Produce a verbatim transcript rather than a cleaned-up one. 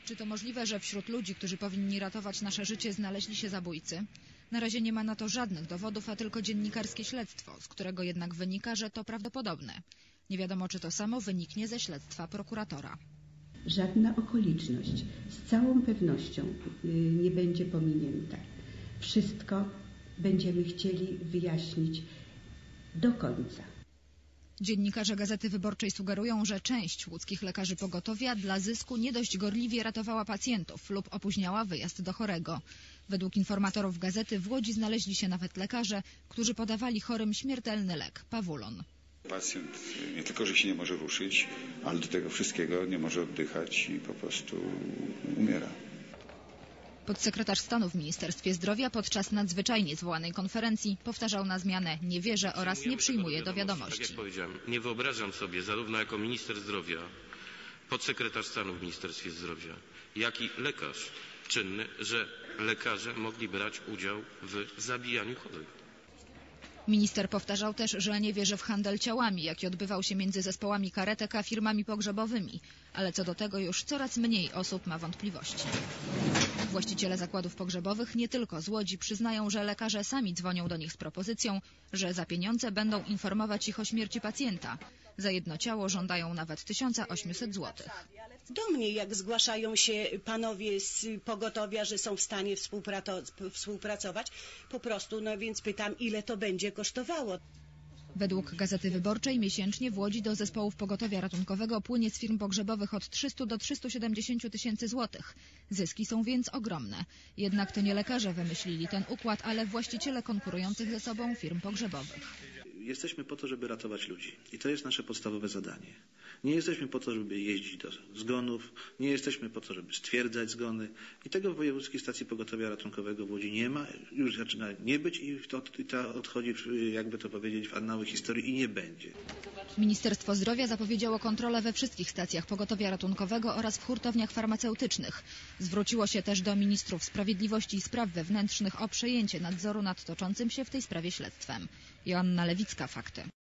Czy to możliwe, że wśród ludzi, którzy powinni ratować nasze życie, znaleźli się zabójcy? Na razie nie ma na to żadnych dowodów, a tylko dziennikarskie śledztwo, z którego jednak wynika, że to prawdopodobne. Nie wiadomo, czy to samo wyniknie ze śledztwa prokuratora. Żadna okoliczność z całą pewnością nie będzie pominięta. Wszystko będziemy chcieli wyjaśnić do końca. Dziennikarze Gazety Wyborczej sugerują, że część łódzkich lekarzy pogotowia dla zysku nie dość gorliwie ratowała pacjentów lub opóźniała wyjazd do chorego. Według informatorów Gazety w Łodzi znaleźli się nawet lekarze, którzy podawali chorym śmiertelny lek – Pavulon. Pacjent nie tylko, że się nie może ruszyć, ale do tego wszystkiego nie może oddychać i po prostu umiera. Podsekretarz stanu w Ministerstwie Zdrowia podczas nadzwyczajnie zwołanej konferencji powtarzał na zmianę nie wierzę oraz nie przyjmuje do wiadomości. Tak jak powiedziałem, nie wyobrażam sobie zarówno jako minister zdrowia, podsekretarz stanu w Ministerstwie Zdrowia, jak i lekarz czynny, że lekarze mogli brać udział w zabijaniu chorych. Minister powtarzał też, że nie wierzy w handel ciałami, jaki odbywał się między zespołami karetek a firmami pogrzebowymi, ale co do tego już coraz mniej osób ma wątpliwości. Właściciele zakładów pogrzebowych nie tylko z Łodzi przyznają, że lekarze sami dzwonią do nich z propozycją, że za pieniądze będą informować ich o śmierci pacjenta. Za jedno ciało żądają nawet tysiąc osiemset złotych. Do mnie, jak zgłaszają się panowie z pogotowia, że są w stanie współpracować, po prostu, no więc pytam, ile to będzie kosztowało. Według Gazety Wyborczej miesięcznie w Łodzi do zespołów pogotowia ratunkowego płynie z firm pogrzebowych od trzystu do trzystu siedemdziesięciu tysięcy złotych. Zyski są więc ogromne. Jednak to nie lekarze wymyślili ten układ, ale właściciele konkurujących ze sobą firm pogrzebowych. Jesteśmy po to, żeby ratować ludzi. I to jest nasze podstawowe zadanie. Nie jesteśmy po to, żeby jeździć do zgonów, nie jesteśmy po to, żeby stwierdzać zgony. I tego w Wojewódzkiej Stacji Pogotowia Ratunkowego w Łodzi nie ma, już zaczyna nie być i to, to odchodzi, jakby to powiedzieć, w annały historii i nie będzie. Ministerstwo Zdrowia zapowiedziało kontrolę we wszystkich stacjach pogotowia ratunkowego oraz w hurtowniach farmaceutycznych. Zwróciło się też do ministrów sprawiedliwości i spraw wewnętrznych o przejęcie nadzoru nad toczącym się w tej sprawie śledztwem. Joanna Lewicka, Fakty.